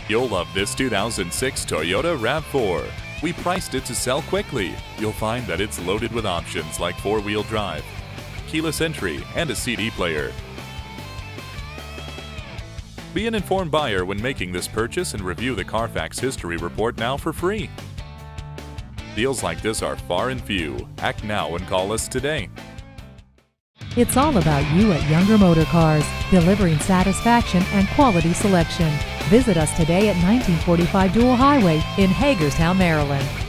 You'll love this 2006 Toyota RAV4. We priced it to sell quickly. You'll find that it's loaded with options like four-wheel drive, keyless entry, and a CD player. Be an informed buyer when making this purchase and review the Carfax history report now for free. Deals like this are far and few. Act now and call us today. It's all about you at Younger Motor Cars, delivering satisfaction and quality selection. Visit us today at 1945 Dual Highway in Hagerstown, Maryland.